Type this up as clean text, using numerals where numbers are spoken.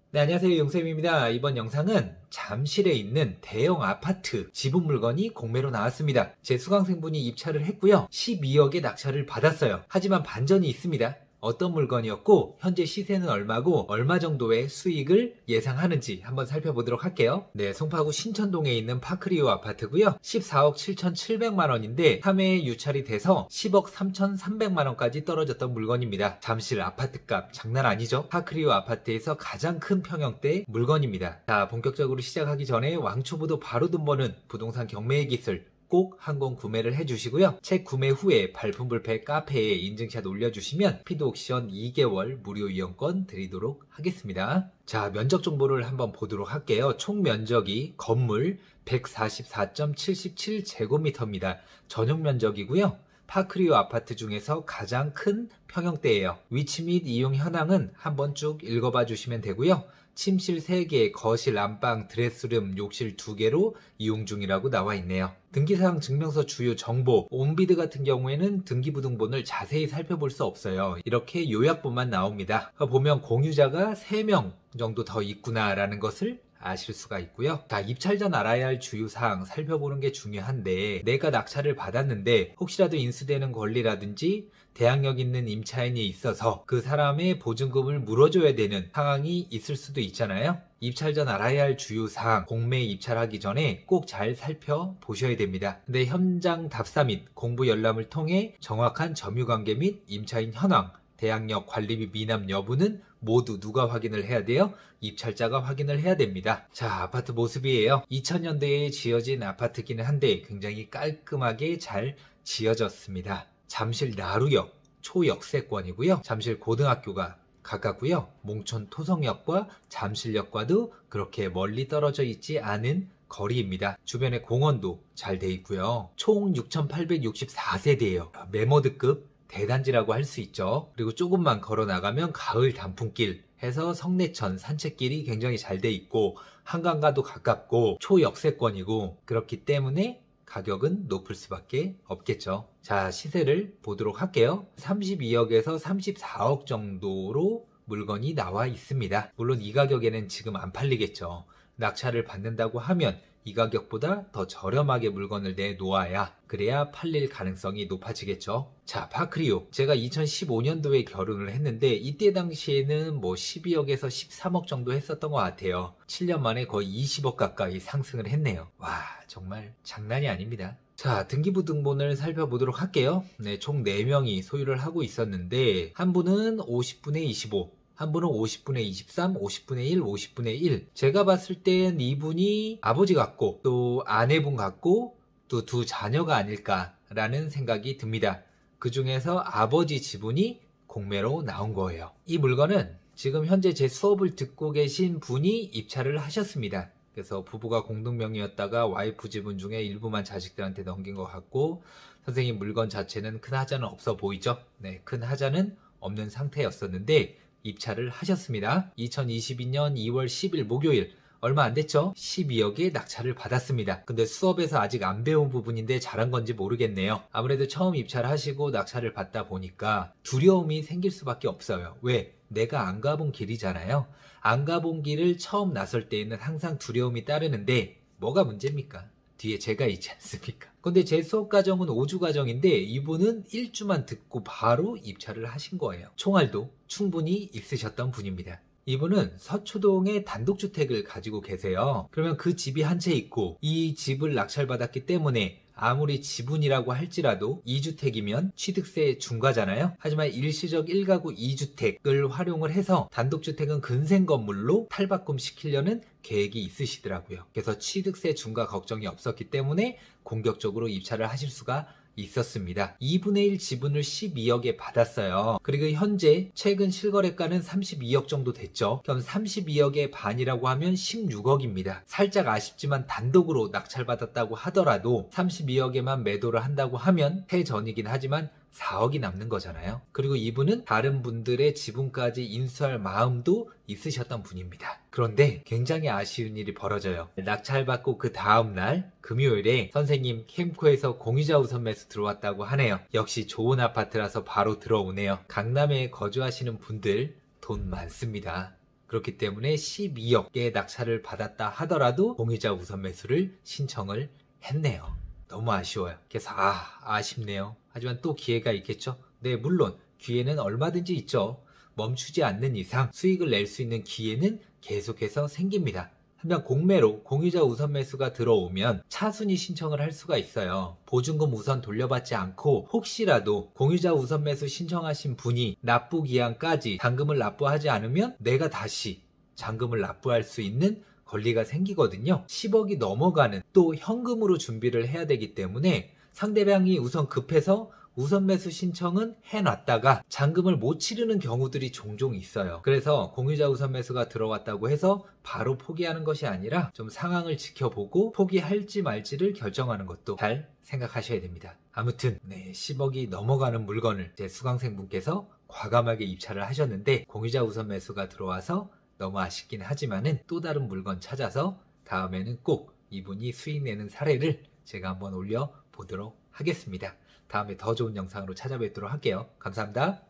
네, 안녕하세요. 용쌤입니다. 이번 영상은 잠실에 있는 대형 아파트 지분 물건이 공매로 나왔습니다. 제 수강생분이 입찰을 했고요. 12억의 낙찰을 받았어요. 하지만 반전이 있습니다. 어떤 물건이었고 현재 시세는 얼마고 얼마 정도의 수익을 예상하는지 한번 살펴보도록 할게요. 네, 송파구 신천동에 있는 파크리오 아파트고요. 14억 7,700만 원인데 3회에 유찰이 돼서 10억 3,300만 원까지 떨어졌던 물건입니다. 잠실 아파트값 장난 아니죠? 파크리오 아파트에서 가장 큰 평형대 물건입니다. 자, 본격적으로 시작하기 전에 왕초보도 바로 돈 버는 부동산 경매의 기술 꼭 한 권 구매를 해주시고요. 책 구매 후에 발품불패 카페에 인증샷 올려주시면 피드옵션 2개월 무료 이용권 드리도록 하겠습니다. 자, 면적 정보를 한번 보도록 할게요. 총 면적이 건물 144.77제곱미터입니다. 전용 면적이고요. 파크리오 아파트 중에서 가장 큰 평형대예요. 위치 및 이용 현황은 한번 쭉 읽어봐 주시면 되고요. 침실 3개, 거실, 안방, 드레스룸, 욕실 2개로 이용 중이라고 나와 있네요. 등기사항 증명서 주요 정보, 온비드 같은 경우에는 등기부등본을 자세히 살펴볼 수 없어요. 이렇게 요약본만 나옵니다. 보면 공유자가 3명 정도 더 있구나 라는 것을 아실 수가 있고요. 자, 입찰 전 알아야 할 주요사항 살펴보는 게 중요한데, 내가 낙찰을 받았는데 혹시라도 인수되는 권리라든지 대항력 있는 임차인이 있어서 그 사람의 보증금을 물어줘야 되는 상황이 있을 수도 있잖아요. 입찰 전 알아야 할 주요사항, 공매 입찰하기 전에 꼭 잘 살펴보셔야 됩니다. 근데 현장 답사 및 공부 열람을 통해 정확한 점유관계 및 임차인 현황, 대항력 관리 및 미납 여부는 모두 누가 확인을 해야 돼요? 입찰자가 확인을 해야 됩니다. 자, 아파트 모습이에요. 2000년대에 지어진 아파트기는 한데 굉장히 깔끔하게 잘 지어졌습니다. 잠실 나루역 초역세권이고요. 잠실 고등학교가 가깝고요. 몽촌 토성역과 잠실역과도 그렇게 멀리 떨어져 있지 않은 거리입니다. 주변에 공원도 잘 돼 있고요. 총 6,864세대예요. 메모드급 대단지라고 할 수 있죠. 그리고 조금만 걸어 나가면 가을 단풍길 해서 성내천 산책길이 굉장히 잘 돼 있고 한강과도 가깝고 초역세권이고 그렇기 때문에 가격은 높을 수밖에 없겠죠. 자, 시세를 보도록 할게요. 32억에서 34억 정도로 물건이 나와 있습니다. 물론 이 가격에는 지금 안 팔리겠죠. 낙찰을 받는다고 하면 이 가격보다 더 저렴하게 물건을 내놓아야 그래야 팔릴 가능성이 높아지겠죠. 자, 파크리오. 제가 2015년도에 결혼을 했는데 이때 당시에는 뭐 12억에서 13억 정도 했었던 것 같아요. 7년 만에 거의 20억 가까이 상승을 했네요. 와, 정말 장난이 아닙니다. 자, 등기부등본을 살펴보도록 할게요. 네, 총 4명이 소유를 하고 있었는데 한 분은 50분의 25, 한 분은 50분의 23, 50분의 1, 50분의 1. 제가 봤을 땐 이분이 아버지 같고 또 아내분 같고 또 두 자녀가 아닐까라는 생각이 듭니다. 그 중에서 아버지 지분이 공매로 나온 거예요. 이 물건은 지금 현재 제 수업을 듣고 계신 분이 입찰을 하셨습니다. 그래서 부부가 공동명의였다가 와이프 지분 중에 일부만 자식들한테 넘긴 것 같고, 선생님 물건 자체는 큰 하자는 없어 보이죠? 네, 큰 하자는 없는 상태였었는데 입찰을 하셨습니다. 2022년 2월 10일 목요일, 얼마 안 됐죠? 12억의 낙찰을 받았습니다. 근데 수업에서 아직 안 배운 부분인데 잘한 건지 모르겠네요. 아무래도 처음 입찰하시고 낙찰을 받다 보니까 두려움이 생길 수밖에 없어요. 왜? 내가 안 가본 길이잖아요. 안 가본 길을 처음 나설 때에는 항상 두려움이 따르는데 뭐가 문제입니까? 뒤에 제가 있지 않습니까? 근데 제 수업 과정은 5주 과정인데 이분은 1주만 듣고 바로 입찰을 하신 거예요. 총알도 충분히 있으셨던 분입니다. 이분은 서초동에 단독주택을 가지고 계세요. 그러면 그 집이 한 채 있고 이 집을 낙찰받았기 때문에 아무리 지분이라고 할지라도 2주택이면 취득세 중과잖아요. 하지만 일시적 1가구 2주택을 활용을 해서 단독주택은 근생 건물로 탈바꿈 시키려는 계획이 있으시더라고요. 그래서 취득세 중과 걱정이 없었기 때문에 공격적으로 입찰을 하실 수가 있었습니다. 2분의 1 지분을 12억에 받았어요. 그리고 현재 최근 실거래가는 32억 정도 됐죠. 그럼 32억의 반이라고 하면 16억입니다. 살짝 아쉽지만 단독으로 낙찰받았다고 하더라도 32억에만 매도를 한다고 하면 해전이긴 하지만 4억이 남는 거잖아요. 그리고 이분은 다른 분들의 지분까지 인수할 마음도 있으셨던 분입니다. 그런데 굉장히 아쉬운 일이 벌어져요. 낙찰받고 그 다음날 금요일에 선생님 캠코에서 공유자 우선 매수 들어왔다고 하네요. 역시 좋은 아파트라서 바로 들어오네요. 강남에 거주하시는 분들 돈 많습니다. 그렇기 때문에 12억의 낙찰을 받았다 하더라도 공유자 우선 매수를 신청을 했네요. 너무 아쉬워요. 그래서 아쉽네요. 하지만 또 기회가 있겠죠. 네, 물론 기회는 얼마든지 있죠. 멈추지 않는 이상 수익을 낼 수 있는 기회는 계속해서 생깁니다. 한편 공매로 공유자 우선 매수가 들어오면 차순위 신청을 할 수가 있어요. 보증금 우선 돌려받지 않고 혹시라도 공유자 우선 매수 신청하신 분이 납부 기한까지 잔금을 납부하지 않으면 내가 다시 잔금을 납부할 수 있는 권리가 생기거든요. 10억이 넘어가는 또 현금으로 준비를 해야 되기 때문에 상대방이 우선 급해서 우선 매수 신청은 해놨다가 잔금을 못 치르는 경우들이 종종 있어요. 그래서 공유자 우선 매수가 들어왔다고 해서 바로 포기하는 것이 아니라 좀 상황을 지켜보고 포기할지 말지를 결정하는 것도 잘 생각하셔야 됩니다. 아무튼 10억이 넘어가는 물건을 제 수강생분께서 과감하게 입찰을 하셨는데 공유자 우선 매수가 들어와서 너무 아쉽긴 하지만은 또 다른 물건 찾아서 다음에는 꼭 이분이 수익 내는 사례를 제가 한번 올려보도록 하겠습니다. 다음에 더 좋은 영상으로 찾아뵙도록 할게요. 감사합니다.